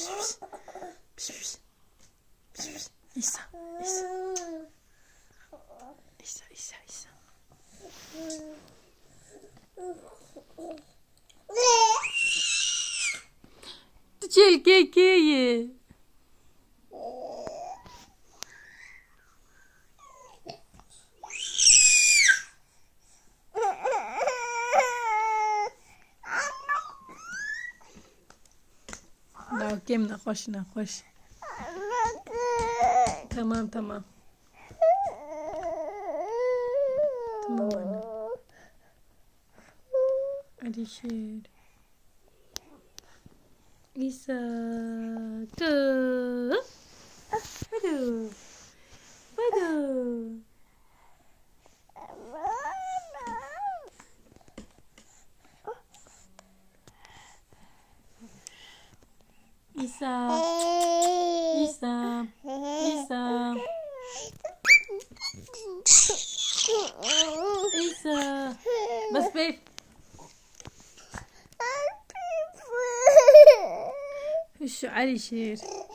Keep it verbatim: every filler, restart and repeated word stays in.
عيسى عيسى عيسى عيسى عيسى تجي الكيكية لا اوكي نخش نخش تمام تمام تمام أنا أدي شير إيسا تو بدو بدو إيسا إيسا إيسا إيسا بس بيف شو علي شير